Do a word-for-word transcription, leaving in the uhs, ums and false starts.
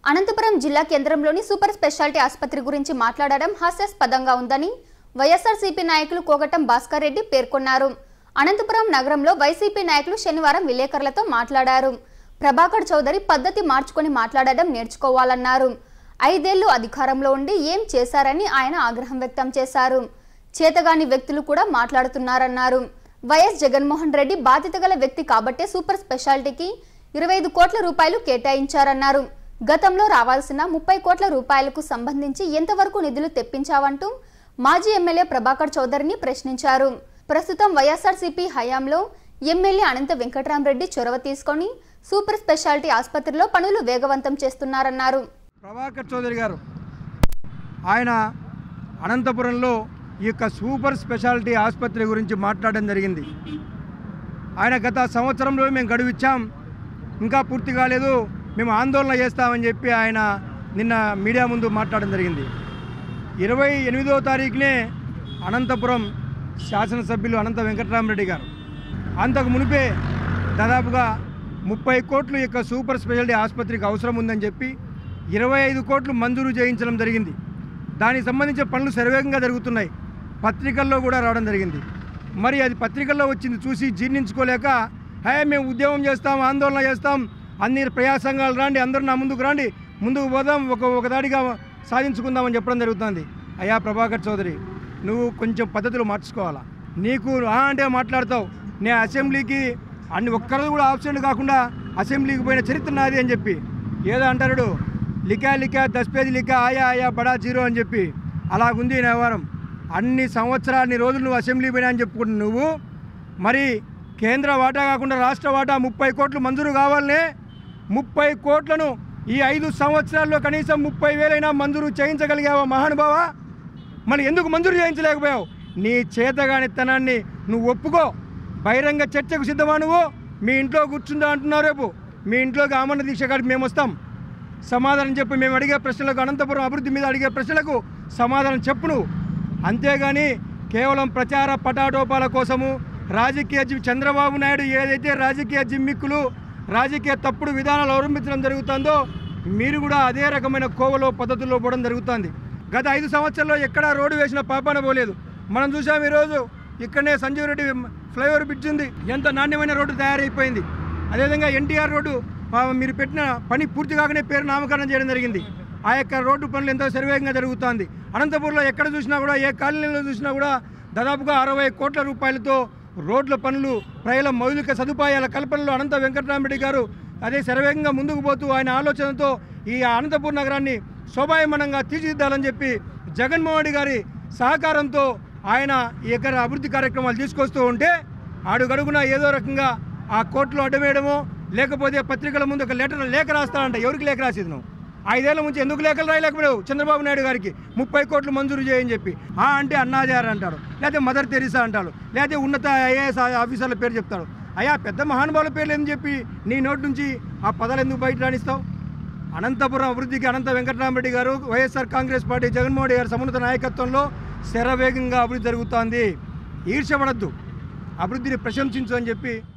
అనంతపురం జిల్లా కేంద్రంలోని super speciality ఆసుపత్రి గురించి మాట్లాడడం హాస్యాస్పదంగా ఉందని వైఎస్ఆర్సీపీ నాయకులు కోగటం భాస్కర్ రెడ్డి పేర్కొన్నారు. అనంతపురం నగరంలో వైసీపీ నాయకులు శనివారం విలేకరులతో మాట్లాడారు. ప్రభాకర్ చౌదరి పద్ధతి మార్చుకొని మాట్లాడడం నేర్చుకోవాలన్నారు. ఐదేళ్లు అధికారంలో ఉండి ఏం చేశారని ఆయన ఆగ్రహం వ్యక్తం చేశారు. చేతగాని వ్యక్తులు కూడా మాట్లాడుతున్నారన్నారు. వైఎస్ జగన్మోహన్ రెడ్డి బాధ్యత గల వ్యక్తి కాబట్టే సూపర్ స్పెషాలిటీకి ఇరవై ఐదు కోట్ల రూపాయలు కేటాయించారన్నారు. గతంలో రావాల్సిన ముప్పై కోట్ల రూపాయలకు సంబంధించి ఎంతవరకు నిధులు తెప్పించావంటూ మాజీ ఎమ్మెల్యే ప్రభాకర్ చౌదరిని ప్రశ్నించారు. ప్రస్తుతం వైఎస్ఆర్సీపీ హయాంలో ఎమ్మెల్యే అనంత వెంకటరామరెడ్డి చొరవ తీసుకొని సూపర్ స్పెషాలిటీ ఆసుపత్రిలో పనులు వేగవంతం చేస్తున్నారన్నారు. ప్రభాకర్ చౌదరి గారు ఆయన అనంతపురంలో ఈ యొక్క సూపర్ స్పెషాలిటీ ఆసుపత్రి గురించి మాట్లాడడం జరిగింది. ఆయన గత సంవత్సరంలో మేము గడువు ఇచ్చాం, ఇంకా పూర్తి కాలేదు, మేము ఆందోళన చేస్తామని చెప్పి ఆయన నిన్న మీడియా ముందు మాట్లాడడం జరిగింది. ఇరవై ఎనిమిదవ తారీఖునే అనంతపురం శాసనసభ్యులు అనంత వెంకటరామరెడ్డి గారు అంతకు మునిపే దాదాపుగా ముప్పై కోట్లు యొక్క సూపర్ స్పెషాలిటీ ఆసుపత్రికి అవసరం ఉందని చెప్పి ఇరవై ఐదు కోట్లు మంజూరు చేయించడం జరిగింది. దానికి సంబంధించిన పనులు శరవేగంగా జరుగుతున్నాయి. పత్రికల్లో కూడా రావడం జరిగింది. మరి అది పత్రికల్లో వచ్చింది చూసి జీర్ణించుకోలేక హే మేము ఉద్యమం చేస్తాం, ఆందోళన చేస్తాం, అన్ని ప్రజా సంఘాలు రాండి, అందరూ నా ముందుకు రాండి, ముందుకు పోదాం, ఒక ఒకదాడిగా సాధించుకుందామని చెప్పడం జరుగుతుంది. అయ్యా ప్రభాకర్ చౌదరి, నువ్వు కొంచెం పద్ధతులు మార్చుకోవాలా. నీకు ఆ అంటే మాట్లాడతావు, నే అసెంబ్లీకి అన్ని ఒక్కరు కూడా ఆబ్సెంట్ కాకుండా అసెంబ్లీకి పోయిన చరిత్ర నాది అని చెప్పి ఏదో అంటారు, లికా లికా దస్ పేజీ లికా ఆయా ఆయా బడా జీరో అని చెప్పి అలాగుంది ఈ వ్యవహారం. అన్ని సంవత్సరాలు అన్ని రోజులు నువ్వు అసెంబ్లీ పోయినా అని చెప్పుకుంటున్నావు. నువ్వు మరి కేంద్ర వాటా కాకుండా రాష్ట్ర వాటా ముప్పై కోట్లు మంజూరు కావాలనే, ముప్పై కోట్లను ఈ ఐదు సంవత్సరాల్లో కనీసం ముప్పై వేలైనా మంజూరు చేయించగలిగావా మహానుభావా? మరి ఎందుకు మంజూరు చేయించలేకపోయావు? నీ చేతగానితనాన్ని నువ్వు ఒప్పుకో. బహిరంగ చర్చకు సిద్ధమా? నువ్వు మీ ఇంట్లో కూర్చుందా అంటున్నావు. రేపు మీ ఇంట్లోకి ఆమరణ దీక్ష కాడికి మేము వస్తాం, సమాధానం చెప్పు. మేము అడిగే ప్రశ్నలకు, అనంతపురం అభివృద్ధి మీద అడిగే ప్రశ్నలకు సమాధానం చెప్పు నువ్వు. అంతేగాని కేవలం ప్రచార పటాటోపాల కోసము రాజకీయ చంద్రబాబు నాయుడు ఏదైతే రాజకీయ జిమ్మిక్కులు, రాజకీయ తప్పుడు విధానాలు అవలంబించడం జరుగుతుందో మీరు కూడా అదే రకమైన కోవలో పద్ధతుల్లో పోవడం జరుగుతుంది. గత ఐదు సంవత్సరాల్లో ఎక్కడా రోడ్డు వేసిన పాపాన పోలేదు. మనం చూసాం ఈరోజు ఇక్కడనే సంజీవ్ రెడ్డి ఫ్లైఓవర్ బ్రిడ్జ్ ఉంది, ఎంత నాణ్యమైన రోడ్డు తయారైపోయింది. అదేవిధంగా ఎన్టీఆర్ రోడ్డు మీరు పెట్టిన పని పూర్తి కాకనే పేరు నామకరణం చేయడం జరిగింది. ఆ యొక్క రోడ్డు పనులు ఎంతో శరవేగంగా జరుగుతుంది. అనంతపురంలో ఎక్కడ చూసినా కూడా, ఏ కాలనీలో చూసినా కూడా దాదాపుగా అరవై కోట్ల రూపాయలతో రోడ్ల పనులు, ప్రజల మౌలిక సదుపాయాల కల్పనలో అనంత వెంకటరామరెడ్డి గారు అదే శరవేగంగా ముందుకు పోతూ ఆయన ఆలోచనతో ఈ అనంతపురం నగరాన్ని శోభాయమానంగా తీర్చిదిద్దాలని చెప్పి జగన్మోహన్ రెడ్డి గారి సహకారంతో ఆయన ఈ యొక్క అభివృద్ధి కార్యక్రమాలు తీసుకొస్తూ ఉంటే అడుగడుగున ఏదో రకంగా ఆ కోర్టులో అడ్డవేయడమో, లేకపోతే పత్రికల ముందు ఒక లెటర్ లేఖ రాస్తానంట. ఎవరికి లేఖ రాసేది నువ్వు? ఐదేళ్ల నుంచి ఎందుకు లేఖలు రాయలేకపోయావు చంద్రబాబు నాయుడు గారికి? ముప్పై కోట్లు మంజూరు చేయని చెప్పి ఆ అంటే అన్నాజార్ అంటాడు, లేకపోతే మదర్ తెరీసా అంటాడు, లేకపోతే ఉన్నత ఐఏఎస్ ఆఫీసర్ల పేరు చెప్తాడు. అయ్యా పెద్ద మహానుభావుల పేర్లు ఎందుకు చెప్పి నీ నోటి నుంచి ఆ పదాలు ఎందుకు బయట రాణిస్తావు? అనంతపురం అభివృద్ధికి అనంత వెంకటరామరెడ్డి గారు, YSR Congress party Jaganmohan Reddy గారి సమున్నత నాయకత్వంలో శరవేగంగా అభివృద్ధి జరుగుతోంది. ఈర్ష్యపడద్దు, అభివృద్ధిని ప్రశంసించు అని చెప్పి